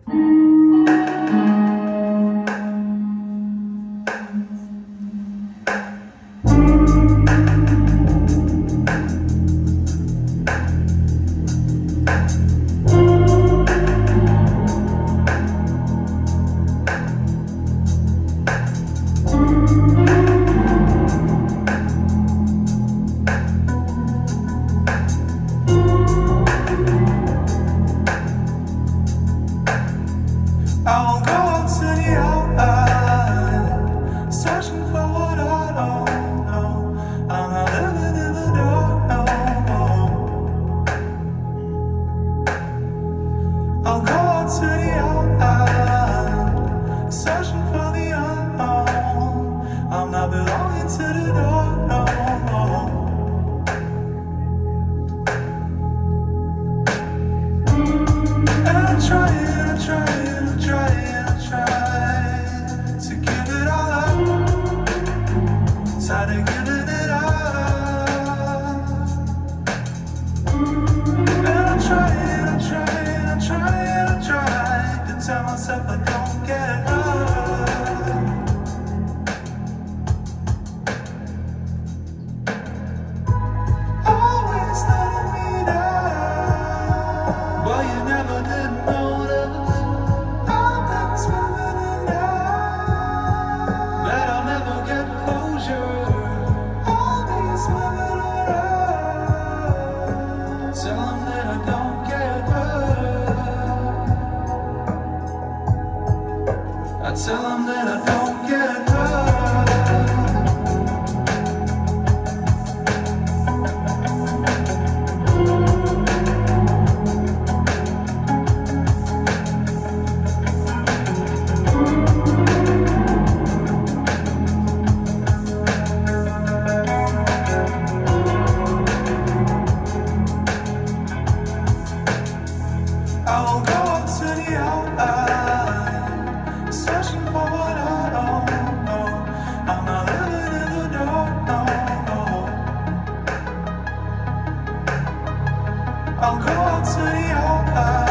I won't go out to the outline, searching for what I don't know. I'm not living in the dark no more. I'll go out to the outline, searching for the unknown. I'm not belonging to the dark no more. And I'm trying to give it all up. Tired of giving it up. And I'm trying to tell myself I don't get up. Always letting me down, but you never did notice. Tell them that I don't get hurt. I tell them that I don't get I will go up to the outline, searching for what I don't know. I'm not living in the dark, no, no. I'll go out to the outline.